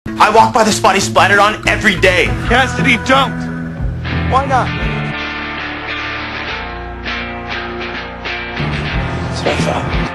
I walk by the spot he splattered on every day. Cassidy, don't! Why not? That's what I thought.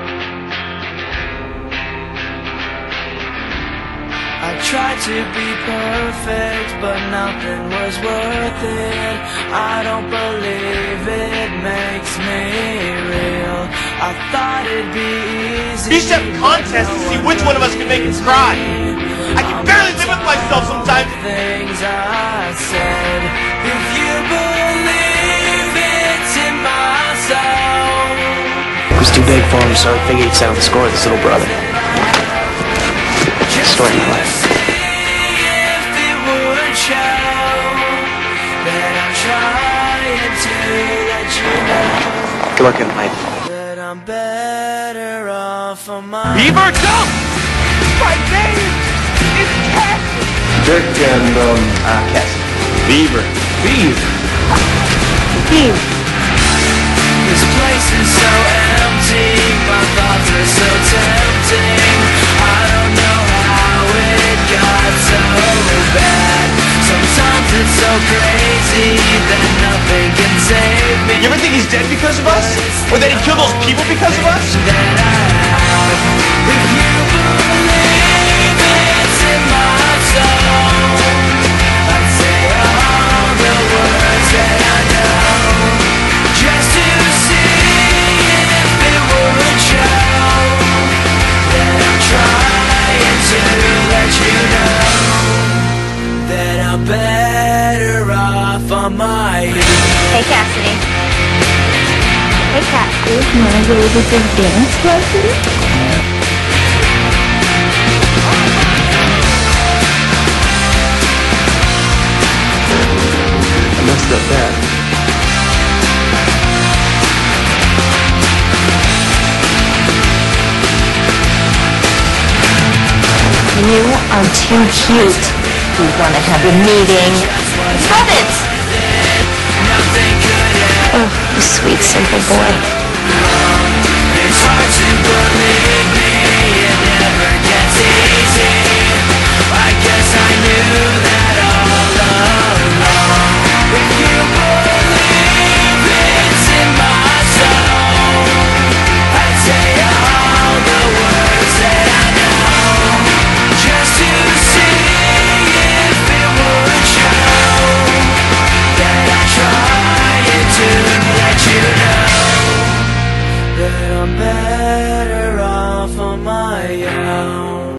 I tried to be perfect, but nothing was worth it. I don't believe it makes me real. I thought it'd be easy. You should have contests to see which one of us can make it cry. I can barely live with myself sometimes. Things I said, if you believe it's in my soul. It was too big for him, so I figured he'd settle the score with his little brother. Story of my life. Good luck in life. I'm better off on my Beaver, don't! My name is Cassidy! Dick and, Cassidy. Beaver. Beaver. This place is so empty, my thoughts are so tempting. I don't know how it got so bad. Sometimes it's so crazy that nothing can save me. You ever think he's dead because of us? Or that he killed those people because of us? That I have. If you believe it's in my soul, I'd say all the words that I know, just to see if it would show that I'm trying to let you know that I'm better off on my own. Hey, Cassidy. Hey, Cassidy. You wanna go with this dance lesson? I messed up bad. You are too cute. We wanna have a meeting. Stop it! Oh, you sweet, simple boy. It's hard to believe.